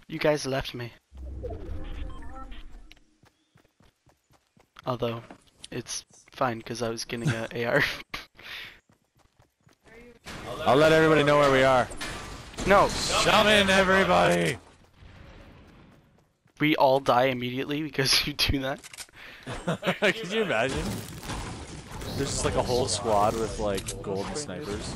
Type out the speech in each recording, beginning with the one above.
You guys left me. Although, it's fine because I was getting a AR. I'll let everybody know where we are. No! Summon everybody! We all die immediately because you do that? Could you imagine? There's just like a whole squad with like golden snipers.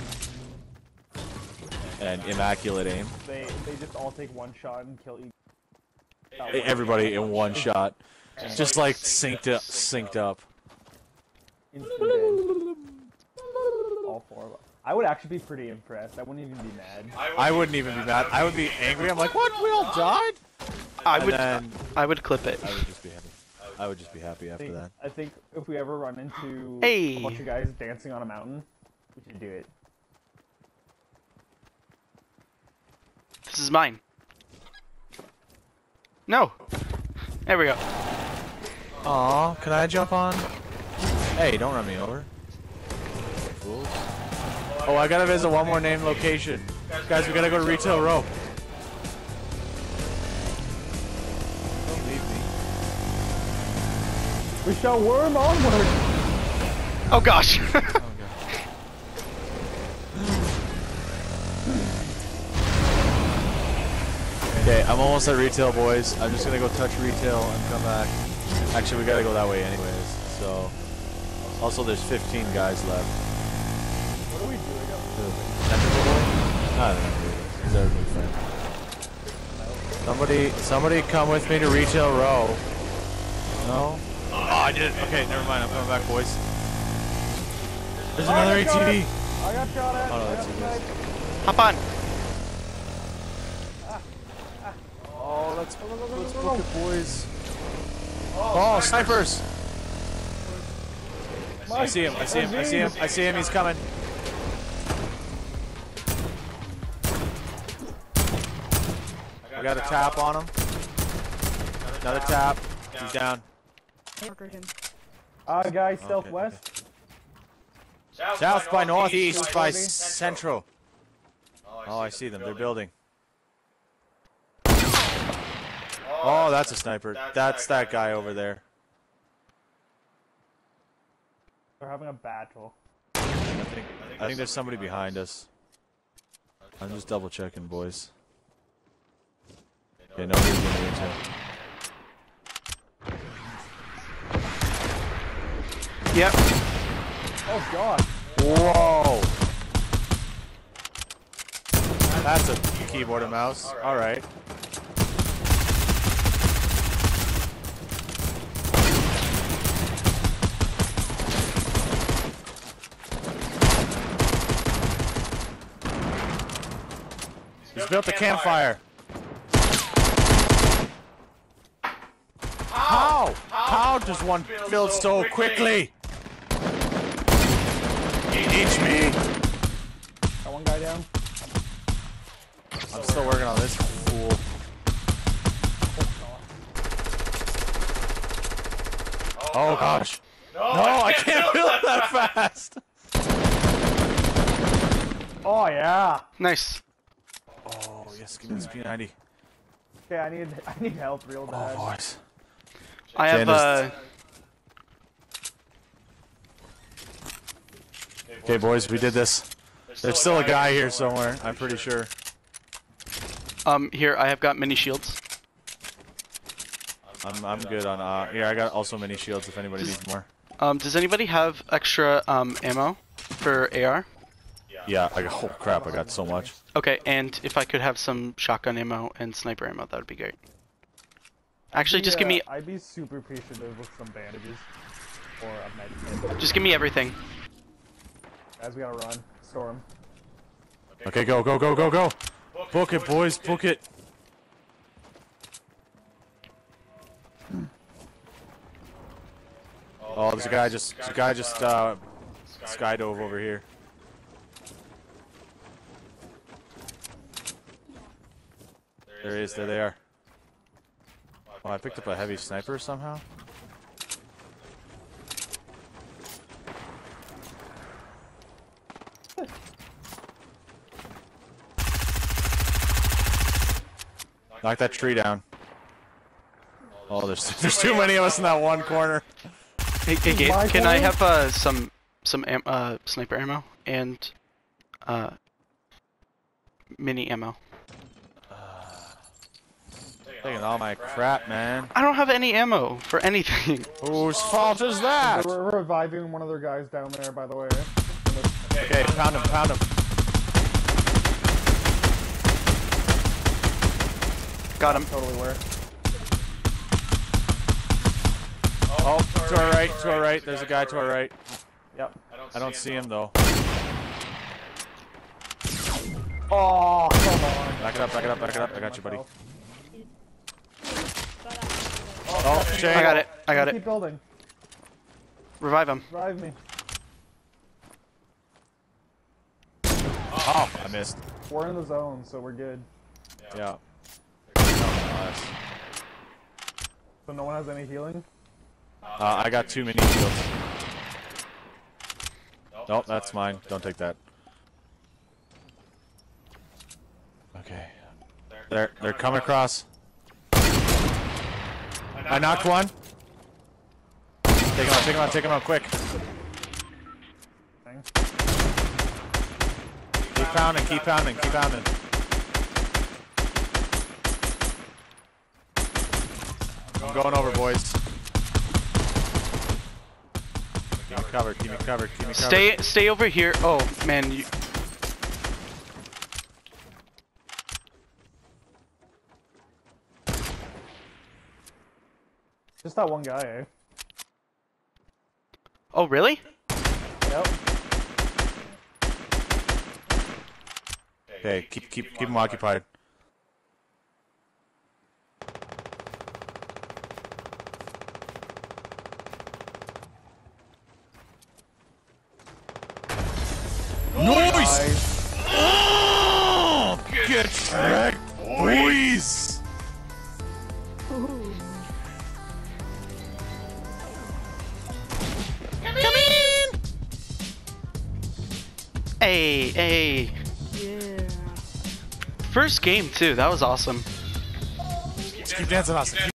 And immaculate aim. They just all take one shot and kill you. Everybody in one shot. Just like synced up. Instant dead. All four of us. I would actually be pretty impressed. I wouldn't even be mad. I wouldn't even be mad. I would be angry. I'm like, what? We all died? I would clip it. I would just be happy. I would just be happy after that. I think if we ever run into Hey. a bunch of guys dancing on a mountain, we should do it. This is mine. No! There we go. Aw, can I jump on? Hey, don't run me over. Fools. Oh, I gotta visit one more named location. Guys, we gotta go to Retail Row. Don't leave me. We shall worm onward! Oh gosh! Oh, God. Okay, I'm almost at Retail, boys. I'm just gonna go touch Retail and come back. Actually, we gotta go that way anyways, so... Also, there's 15 guys left. What are we doing up I don't know. He's our new friend. Somebody come with me to Retail Row. No? Oh, I did it. Okay, never mind. I'm coming back, boys. There's another ATV. I got shot at. Oh, no, that's I got you. sniped. Hop on! Oh, let's book it, boys. Oh, snipers! I see him. I see him. I see him. I see him. He's coming. I got a tap on him. Another tap. He's down. Guys, Okay, southwest. South by northeast by central. Oh, I see them. They're building. Oh, that's a sniper. That's that guy over there. They're having a battle. I think there's somebody behind us. I'm just double checking, boys. Okay, no, he's gonna be into. Yep. Oh god. Whoa! That's a keyboard and mouse. Alright. He's built a campfire. How? How does one build so quickly? Teach me. Got one guy down. I'm still working on this fool. Oh gosh. No, I can't build that fast. Oh yeah. Nice. Oh yes, give me this P90. Okay, I need help real bad. Oh boys. I have Janice. Okay boys, we did this. There's still a guy here somewhere, I'm pretty sure. Here, I have got mini shields. I'm good on here I got also mini shields if anybody needs more. Does anybody have extra, ammo for AR? Yeah, I got, oh crap, I got so much. Okay, and if I could have some shotgun ammo and sniper ammo, that would be great. Actually, just give me, I'd be super appreciative with some bandages. Or a med kit. just give me everything. Guys, we gotta run. Storm. Okay, go, go, go, go, go! Book it, boys, book it! Oh, there's a guy just skydove over here. There he is, there they are. Oh, I picked up a heavy sniper somehow. Knock that tree down. Oh, there's too many of us in that one corner. Hey, Gabe, can I have some sniper ammo and mini ammo? Taking all my crap, man. I don't have any ammo for anything. Whose fault is that? We're reviving one of their guys down there, by the way. Okay, pound him, pound him. Got him. Totally where. Oh, to our right, to our right. There's a guy to our right. Yep. I don't see him though. Oh, come on. Back it up, back it up, back it up. I got you, buddy. Oh, Shane. I got it. I got Keep it. building. Revive him. Drive me. Oh, I missed. We're in the zone, so we're good. Yeah. So no one has any healing? I got 2 mini shields. Nope, that's mine. Don't take that. Okay. They're coming across. I knocked one. Take him out quick. Thing. Keep pounding, keep pounding, keep pounding. I'm going over, boys. Keep me covered, keep me covered, keep me covered. Stay over here. Oh man, you. Just that one guy, eh? Oh really? Yep. Okay, keep him occupied. Nice! Oh, get tracked, boys! Hey. Yeah. First game too. That was awesome. Just keep dancing, Austin.